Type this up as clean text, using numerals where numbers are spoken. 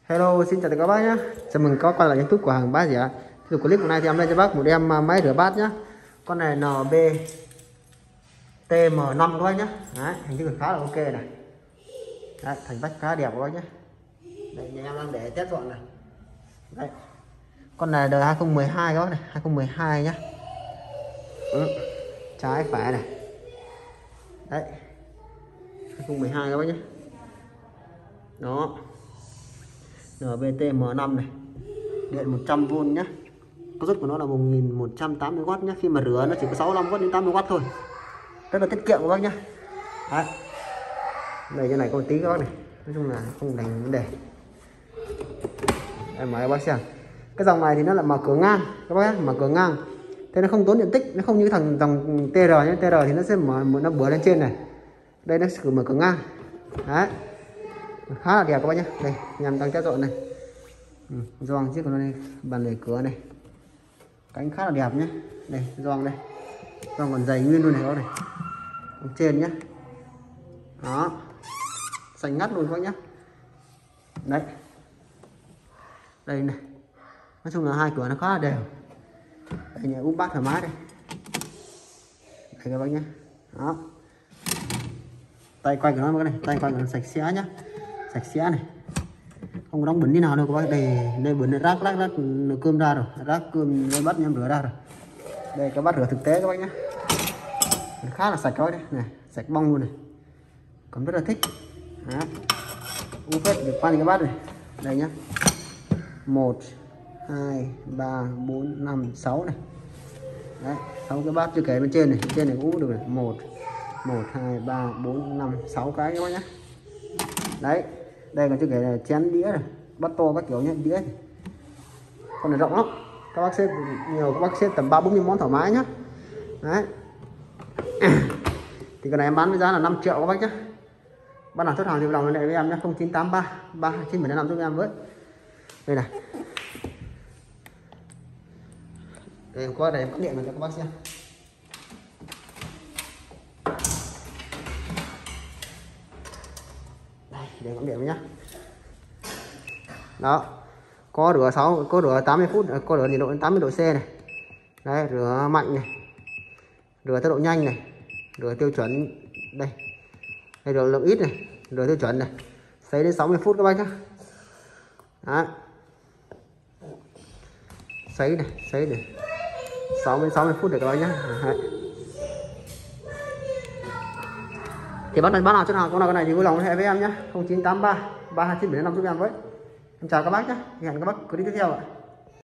Hello, xin chào tất cả các bác nhé. Chào mừng các bác quay lại YouTube của hàng bác rẻ. Thì clip của này thì em lên cho bác một em máy rửa bát nhá. Con này NB TM5 các bác nhé. Đấy, hình thức khá là ok này. Đấy, thành vách khá đẹp các bác nhé. Đây, nhà em đang để test dọn này. Đấy. Con này đời 2012 các bác này, 2012 nhá. Trái phải này. Đấy. 2012 các bác nhé. Đó. NBTM5 này, điện 100V nhé. Công suất của nó là 1180W nhé. Khi mà rửa nó chỉ có 65W đến 80W thôi, rất là tiết kiệm các bác nhé. Đấy. Đây cái này có một tí các bác này, nói chung là không thành vấn đề. Em mời các bác xem. Cái dòng này thì nó là mở cửa ngang các bác nhé, mở cửa ngang. Thế nó không tốn điện tích, nó không như thằng dòng TR nhé. TR thì nó sẽ mở nó bừa lên trên này. Đây nó sẽ mở cửa ngang. Đấy. Khá là đẹp các bác nhé. Đây nhằm đang test dọn này. Gioăng chiếc của nó đây, bàn lề cửa này, cánh khá là đẹp nhé. Đây gioăng đây, gioăng còn dày nguyên luôn này các bác này, ở trên nhé. Đó, xanh ngắt luôn các bác nhé. Đấy, đây này, nói chung là hai cửa nó khá là đều. Đây nhà úp bát thoải mái đây. Đây các bác nhé. Đó, tay quay của nó cái này, tay quay của nó sạch sẽ nhá, sạch sẽ này, không có đóng bẩn đi nào đâu các bác. Đây bẩn rác cơm ra rồi, rác cơm đây bắt em rửa ra rồi. Đây các bác rửa thực tế các bác nhé, khá là sạch các bác đấy này, sạch bong luôn này, còn rất là thích. Đó, u phết được khoan các bác này. Đây nhá, 1 2 3 4 5 6 này. Đấy, 6 cái bát chưa kể bên trên này, trên này cũng được này, 1 2 3 4 5 6 cái các bác nhé. Đấy, đây còn chưa kể là chén đĩa này, bát to các kiểu nhé, đĩa này. Con này rộng lắm, các bác xếp nhiều, các bác xếp tầm 3-40 món thoải mái nhá. Đấy. Thì cái này em bán với giá là 5 triệu các bác nhé. Bác nào chốt hàng thì lòng này với em nhé, 0983 32975 giúp em với. Đây này, đây em có đây, em cắm điện này cho các bác xem. Để cắm điện với nhá. Đó, có rửa 80 phút, có rửa nhiệt độ đến 80 độ C này. Đấy, rửa mạnh này, rửa tốc độ nhanh này, rửa tiêu chuẩn đây, đây rửa lượng ít này, rửa tiêu chuẩn này, sấy đến 60 phút các bác nhá. Đó, sấy này 60 phút để các bác nhá. Đấy. Thì bác nào chốt hàng con này thì vui lòng liên hệ với em nhé, 0983 32975 giúp em với. Em chào các bác nhé, hẹn các bác clip tiếp theo ạ.